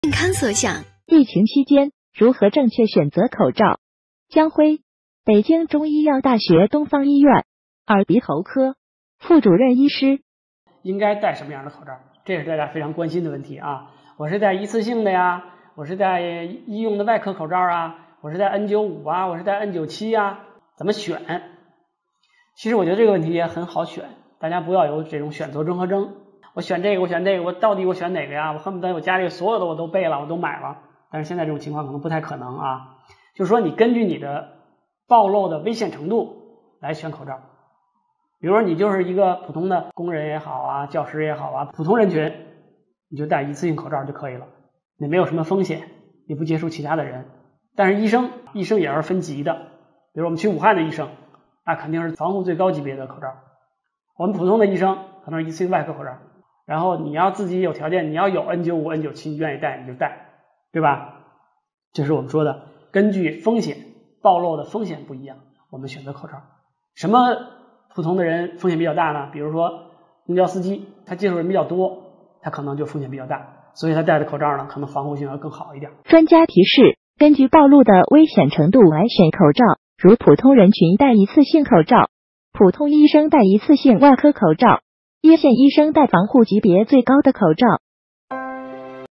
健康所想， 疫情期间如何正确选择口罩？江辉，北京中医药大学东方医院耳鼻喉科副主任医师。 应该戴什么样的口罩？这是大家非常关心的问题啊！我是戴一次性的呀，我是戴医用的外科口罩啊，我是戴 N95啊，我是戴 N97啊，怎么选？其实我觉得这个问题也很好选，大家不要有这种选择综合征。我选这个，我选这个，我到底我选哪个呀？我恨不得我家里所有的我都备了，我都买了。但是现在这种情况可能不太可能啊。就是说你根据你的暴露的危险程度来选口罩。比如说你就是一个普通的工人也好啊，教师也好啊，普通人群，你就戴一次性口罩就可以了，你没有什么风险，也不接触其他的人。但是医生也是分级的，比如我们去武汉的医生，那肯定是防护最高级别的口罩。我们普通的医生可能是一次性外科口罩，然后你要自己有条件，你要有 N95、N97，你愿意戴你就戴，对吧？这是我们说的，根据风险暴露的风险不一样，我们选择口罩。什么普通的人风险比较大呢？比如说公交司机，他接触人比较多，他可能就风险比较大，所以他戴的口罩呢，可能防护性要更好一点。 专家提示，根据暴露的危险程度来选口罩，如普通人群戴一次性口罩，普通医生戴一次性外科口罩，一线医生戴防护级别最高的口罩。